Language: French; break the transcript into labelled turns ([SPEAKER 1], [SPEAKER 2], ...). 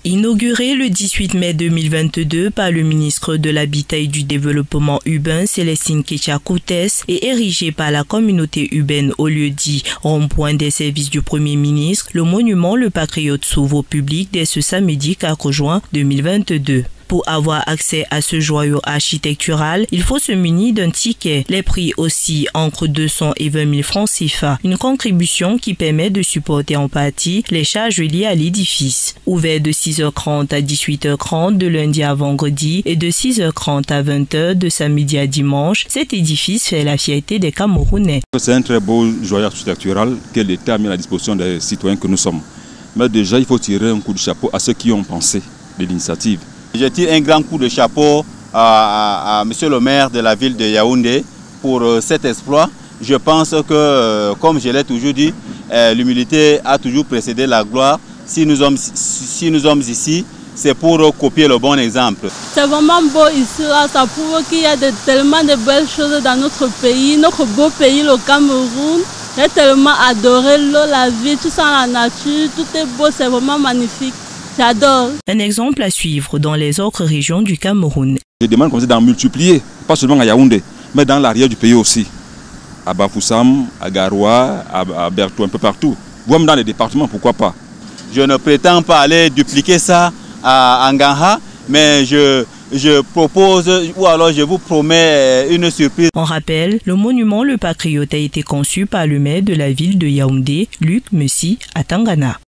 [SPEAKER 1] Inauguré le 18 mai 2022 par le ministre de l'Habitat et du Développement urbain Célestine Kétia-Koutès et érigé par la communauté urbaine au lieu dit rond-point des services du Premier ministre, le monument Le Patriote s'ouvre au public dès ce samedi 4 juin 2022. Pour avoir accès à ce joyau architectural, il faut se munir d'un ticket. Les prix oscillent entre 200 et 20 000 francs CFA. Une contribution qui permet de supporter en partie les charges liées à l'édifice. Ouvert de 6h30 à 18h30 de lundi à vendredi et de 6h30 à 20h de samedi à dimanche, cet édifice fait la fierté des Camerounais.
[SPEAKER 2] C'est un très beau joyau architectural que l'État a mis à la disposition des citoyens que nous sommes. Mais déjà, il faut tirer un coup de chapeau à ceux qui ont pensé de l'initiative.
[SPEAKER 3] Je tire un grand coup de chapeau à monsieur le maire de la ville de Yaoundé pour cet exploit. Je pense que, comme je l'ai toujours dit, l'humilité a toujours précédé la gloire. Si nous sommes ici, c'est pour copier le bon exemple.
[SPEAKER 4] C'est vraiment beau ici, là, ça prouve qu'il y a tellement de belles choses dans notre pays, notre beau pays, le Cameroun. J'ai tellement adoré l'eau, la vie, tout ça, la nature, tout est beau, c'est vraiment magnifique. J'adore.
[SPEAKER 1] Un exemple à suivre dans les autres régions du Cameroun.
[SPEAKER 2] Je demande comme ça d'en multiplier, pas seulement à Yaoundé, mais dans l'arrière du pays aussi. À Bafoussam, à Garoua, à Bertou, un peu partout. Même dans les départements, pourquoi pas.
[SPEAKER 3] Je ne prétends pas aller dupliquer ça à Nganga, mais je propose ou alors je vous promets une surprise.
[SPEAKER 1] On rappelle, le monument Le Patriote a été conçu par le maire de la ville de Yaoundé, Luc Messi Atangana.